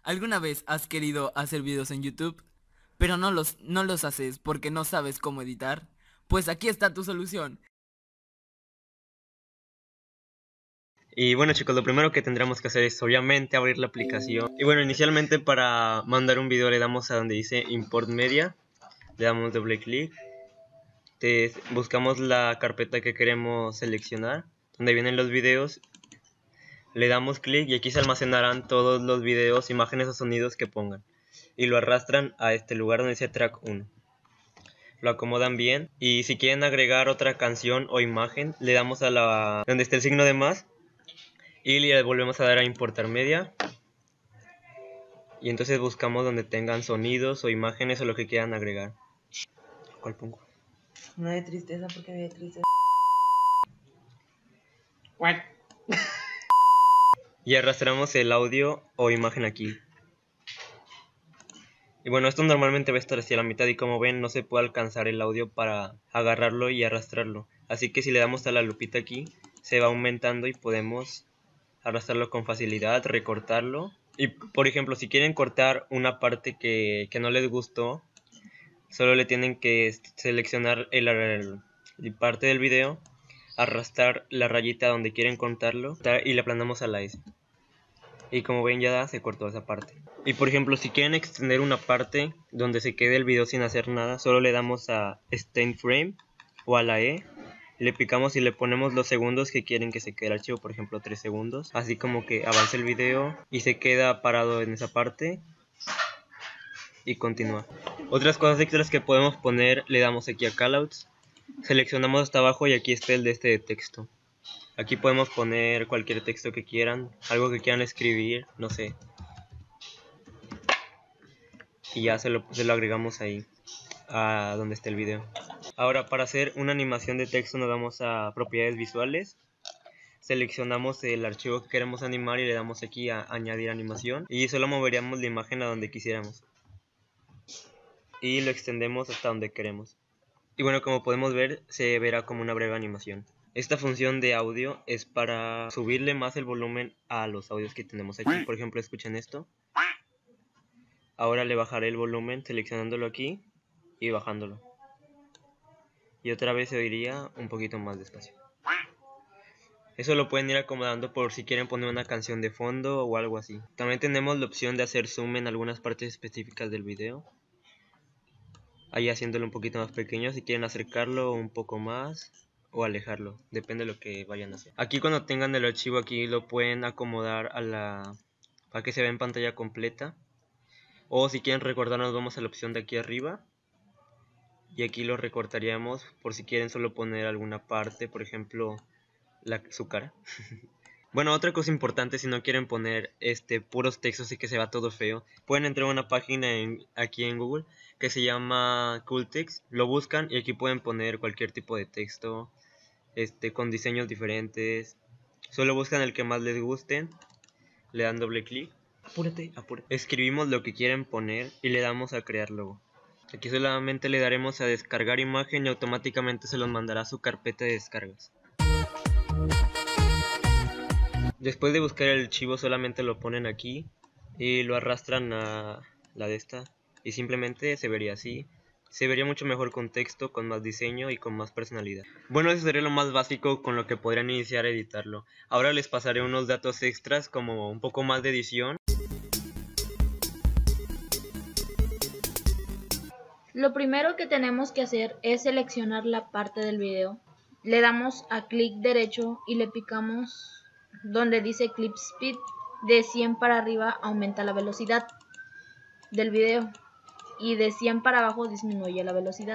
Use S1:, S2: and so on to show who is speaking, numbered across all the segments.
S1: ¿Alguna vez has querido hacer videos en YouTube, pero no los haces porque no sabes cómo editar? Pues aquí está tu solución.
S2: Y bueno, chicos, lo primero que tendremos que hacer es obviamente abrir la aplicación. Y bueno, inicialmente para mandar un video le damos a donde dice Import Media, le damos doble clic, buscamos la carpeta que queremos seleccionar, donde vienen los videos, le damos clic y aquí se almacenarán todos los videos, imágenes o sonidos que pongan. Y lo arrastran a este lugar donde dice Track 1. Lo acomodan bien y si quieren agregar otra canción o imagen, le damos a donde está el signo de más y le volvemos a dar a importar media. Y entonces buscamos donde tengan sonidos o imágenes o lo que quieran agregar. ¿Cuál pongo?
S3: No de tristeza porque de tristeza.
S2: Y arrastramos el audio o imagen aquí. Y bueno, esto normalmente va a estar hacia la mitad y como ven no se puede alcanzar el audio para agarrarlo y arrastrarlo. Así que si le damos a la lupita aquí, se va aumentando y podemos arrastrarlo con facilidad, recortarlo. Y por ejemplo, si quieren cortar una parte que no les gustó, solo le tienen que seleccionar el parte del video, arrastrar la rayita donde quieren cortarlo y le aplanamos a la S. Y como ven ya se cortó esa parte. Y por ejemplo, si quieren extender una parte donde se quede el video sin hacer nada, solo le damos a Extend Frame o a la E, le picamos y le ponemos los segundos que quieren que se quede el archivo, por ejemplo 3 segundos, así como que avance el video y se queda parado en esa parte y continúa. Otras cosas extras que podemos poner, le damos aquí a Callouts, seleccionamos hasta abajo y aquí está el de este de texto. Aquí podemos poner cualquier texto que quieran, algo que quieran escribir, no sé. Y ya se lo agregamos ahí, a donde está el video. Ahora para hacer una animación de texto nos vamos a propiedades visuales. Seleccionamos el archivo que queremos animar y le damos aquí a añadir animación. Y solo moveríamos la imagen a donde quisiéramos. Y lo extendemos hasta donde queremos. Y bueno, como podemos ver, se verá como una breve animación. Esta función de audio es para subirle más el volumen a los audios que tenemos aquí. Por ejemplo, escuchen esto. Ahora le bajaré el volumen seleccionándolo aquí y bajándolo. Y otra vez se oiría un poquito más despacio. Eso lo pueden ir acomodando por si quieren poner una canción de fondo o algo así. También tenemos la opción de hacer zoom en algunas partes específicas del video. Ahí haciéndolo un poquito más pequeño si quieren acercarlo un poco más o alejarlo, depende de lo que vayan a hacer. Aquí cuando tengan el archivo aquí lo pueden acomodar para que se vea en pantalla completa. O si quieren recortar nos vamos a la opción de aquí arriba. Y aquí lo recortaríamos por si quieren solo poner alguna parte, por ejemplo su cara. Bueno, otra cosa importante, si no quieren poner puros textos y que se va todo feo, pueden entrar a una página aquí en Google que se llama Cool Text, lo buscan y aquí pueden poner cualquier tipo de texto con diseños diferentes. Solo buscan el que más les guste, le dan doble clic, apúrate. Escribimos lo que quieren poner y le damos a crear logo. Aquí solamente le daremos a descargar imagen y automáticamente se los mandará a su carpeta de descargas. Después de buscar el archivo solamente lo ponen aquí y lo arrastran a la de esta y simplemente se vería así. Se vería mucho mejor con texto, con más diseño y con más personalidad. Bueno, eso sería lo más básico con lo que podrían iniciar a editarlo. Ahora les pasaré unos datos extras como un poco más de edición.
S4: Lo primero que tenemos que hacer es seleccionar la parte del video. Le damos a clic derecho y le picamos donde dice Clip Speed. De 100 para arriba aumenta la velocidad del video y de 100 para abajo disminuye la velocidad.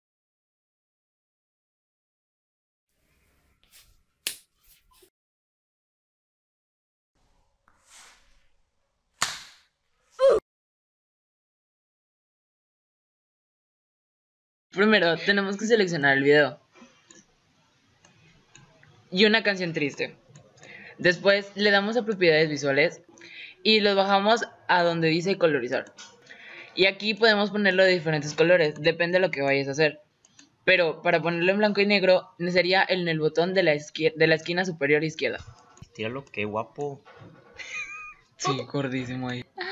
S3: Primero tenemos que seleccionar el video y una canción triste. Después le damos a propiedades visuales y los bajamos a donde dice colorizar. Y aquí podemos ponerlo de diferentes colores, depende de lo que vayas a hacer. Pero para ponerlo en blanco y negro sería en el botón de la esquina superior izquierda.
S2: Tíralo, qué guapo.
S3: Sí, gordísimo ahí.